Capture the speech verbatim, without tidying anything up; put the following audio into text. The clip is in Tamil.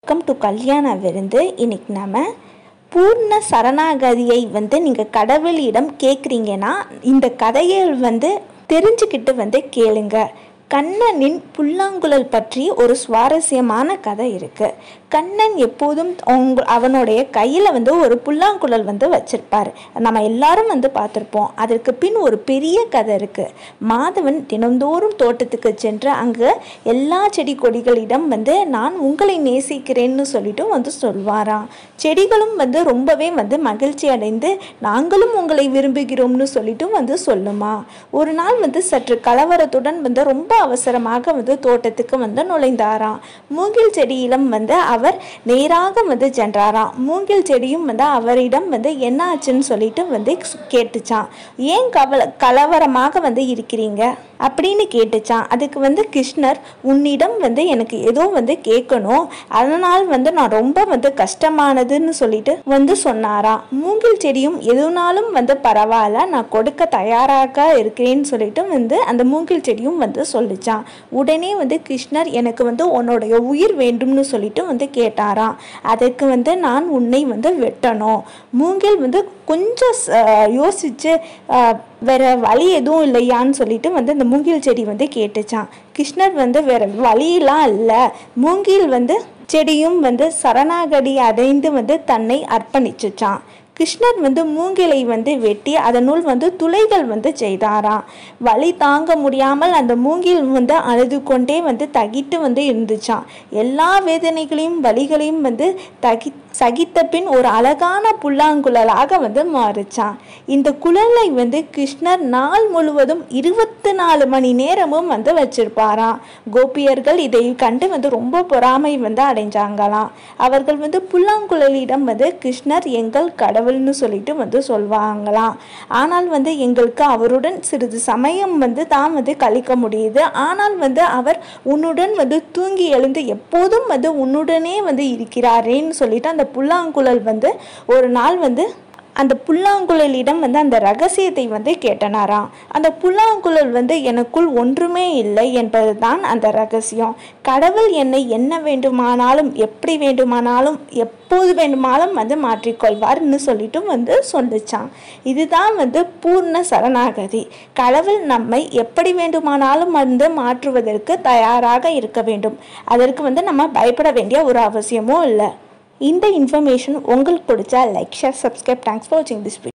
வெல்கம் டு கல்யாண விருந்து. இன்னைக்கு நம்ம பூர்ண சரணாகதியை வந்து நீங்கள் கடவுளிடம் கேட்குறீங்கன்னா இந்த கதையை வந்து தெரிஞ்சுக்கிட்டு வந்து கேளுங்க. கண்ணனின் புல்லாங்குழல் பற்றி ஒரு சுவாரஸ்யமான கதை இருக்குது. கண்ணன் எப்போதும் அவங்க அவனுடைய கையில் வந்து ஒரு புல்லாங்குழல் வந்து வச்சிருப்பார். நம்ம எல்லாரும் வந்து பார்த்துருப்போம். அதற்கு பின் ஒரு பெரிய கதை இருக்குது. மாதவன் தினந்தோறும் தோட்டத்துக்கு சென்று அங்கே எல்லா செடி கொடிகளிடம் வந்து நான் உங்களை நேசிக்கிறேன்னு சொல்லிட்டு வந்து சொல்வாராம். செடிகளும் வந்து ரொம்பவே வந்து மகிழ்ச்சி அடைந்து நாங்களும் உங்களை விரும்புகிறோம்னு சொல்லிட்டு வந்து சொல்லுமா. ஒரு நாள் வந்து சற்று கலவரத்துடன் வந்து ரொம்ப அவசரமாக வந்து தோட்டத்துக்கு வந்து நுழைந்தாராம். மூங்கில் செடியிடம் வந்து அவர் நேராக வந்து சென்றாராம். மூங்கில் செடியும் வந்து அவரிடம் வந்து என்ன ஆச்சுன்னு சொல்லிட்டு வந்து கேட்டுச்சான். ஏன் கவல கலவரமாக வந்து இருக்கிறீங்க அப்படின்னு கேட்டுச்சான். அதுக்கு வந்து கிருஷ்ணர், உன்னிடம் வந்து எனக்கு ஏதோ வந்து கேட்கணும், அதனால் வந்து நான் ரொம்ப வந்து கஷ்டமானதுன்னு சொல்லிட்டு வந்து சொன்னாராம். மூங்கில் செடியும் எதுனாலும் வந்து பரவாயில்ல, நான் கொடுக்க தயாராக இருக்கிறேன்னு சொல்லிட்டு வந்து அந்த மூங்கில் செடியும் வந்து சொல்லிச்சான். உடனே வந்து கிருஷ்ணர், எனக்கு வந்து உன்னுடைய உயிர் வேண்டும்னு சொல்லிட்டு வந்து கேட்டாராம். அதுக்கு வந்து நான் உன்னை வந்து வெட்டணும். மூங்கில் வந்து கொஞ்சம் யோசிச்சு வேற வழி எதுவும் இல்லையான்னு சொல்லிட்டு வந்து அந்த மூங்கில் செடி வந்து கேட்டுச்சான். கிருஷ்ணர் வந்து வேற வழியெல்லாம் இல்லை, மூங்கில் வந்து செடியும் வந்து சரணாகதி அடைந்து வந்து தன்னை அர்ப்பணிச்சுச்சான். கிருஷ்ணர் வந்து மூங்கிலை வந்து வெட்டி அதனுள் வந்து துளைகள் வந்து செய்தாராம். வலி தாங்க முடியாமல் அந்த மூங்கில் வந்து அழுது கொண்டே வந்து தகிட்டு வந்து இருந்துச்சான். எல்லா வேதனைகளையும் வலிகளையும் வந்து தகி சகித்த பின் ஒரு அழகான புல்லாங்குழலாக வந்து மாறிச்சான். இந்த குழலை வந்து கிருஷ்ணர் நாள் முழுவதும் இருபத்தி நாலு மணி நேரமும் வந்து வச்சிருப்பாராம். கோபியர்கள் இதை கண்டு வந்து ரொம்ப பொறாமை வந்து அடைஞ்சாங்களாம். அவர்கள் வந்து புல்லாங்குழலிடம் வந்து கிருஷ்ணர் எங்கள் கடவுள்னு சொல்லிட்டு வந்து சொல்வாங்களாம். ஆனால் வந்து எங்களுக்கு அவருடன் சிறிது சமயம் வந்து தான் வந்து கழிக்க முடியுது. ஆனால் வந்து அவர் உன்னுடன் வந்து தூங்கி எழுந்து எப்போதும் வந்து உன்னுடனே வந்து இருக்கிறாரேன்னு சொல்லிட்டு அந்த புல்லாங்குழல் வந்து ஒரு நாள் வந்து அந்த புல்லாங்குழலிடம் வந்து அந்த ரகசியத்தை வந்து கேட்டனாராம். அந்த புல்லாங்குழல் வந்து எனக்குள் ஒன்றுமே இல்லை என்பது தான் அந்த ரகசியம். கடவுள் என்னை என்ன வேண்டுமானாலும் எப்படி வேண்டுமானாலும் எப்போது வேண்டுமானாலும் வந்து மாற்றிக்கொள்வார்னு சொல்லிட்டு வந்து சொல்லிச்சான். இதுதான் வந்து பூர்ண சரணாகதி. கடவுள் நம்மை எப்படி வேண்டுமானாலும் வந்து மாற்றுவதற்கு தயாராக இருக்க வேண்டும். அதற்கு வந்து நம்ம பயப்பட வேண்டிய ஒரு அவசியமும் இல்லை. இந்த இன்ஃபர்மேஷன் உங்களுக்கு பிடிச்சா like, share, subscribe. Thanks for வாட்சிங் திஸ் வீடியோ.